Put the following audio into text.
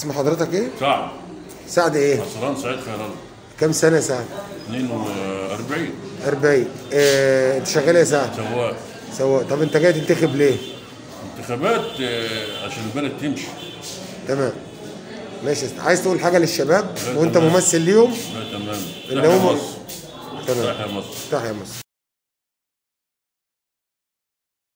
اسم حضرتك ايه؟ سعد. سعد ايه؟ عصران سعيد خير الله. كم سنة يا سعد؟ 42. 40. انت شغال ايه يا سعد؟ سواق. سواق. طب انت جاي تنتخب ليه؟ انتخابات عشان البلد تمشي. تمام. ماشي. عايز تقول حاجة للشباب لا وانت تمام. ممثل ليهم؟ لا تمام. اللي تحيا هم مصر. تمام. تحيا مصر. تحيا مصر.